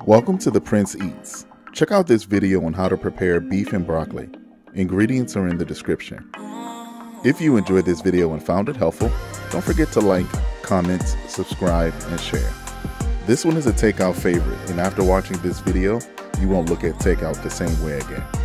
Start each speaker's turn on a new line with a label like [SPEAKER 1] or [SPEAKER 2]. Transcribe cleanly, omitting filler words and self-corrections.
[SPEAKER 1] Welcome to The Prince Eats. Check out this video on how to prepare beef and broccoli. Ingredients are in the description. If you enjoyed this video and found it helpful, don't forget to like, comment, subscribe, and share. This one is a takeout favorite, and after watching this video, you won't look at takeout the same way again.